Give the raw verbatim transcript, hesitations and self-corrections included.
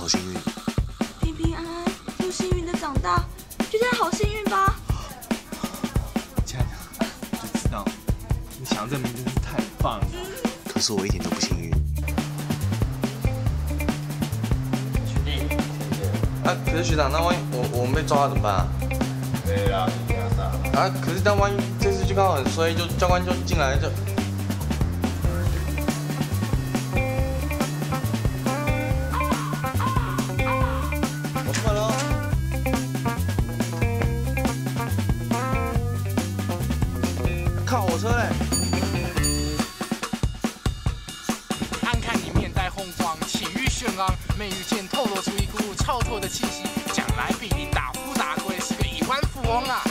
好幸运。 平平安安又幸运的长大，觉得好幸运吧？ 亲爱的，就知道你抢这名真是太棒了。 可是我一点都不幸运。 学弟， 啊，可是学长，那万一我我们被抓了怎么办啊？ 对啦，你不要傻。 啊，可是但万一这次就刚好很衰，就教官就进来就。我出门了。靠，我车嘞！ 暗看你面带红光，气宇轩昂，眉宇间透露出一股超脱的气息，将来必定大富大贵，是个亿万富翁啊！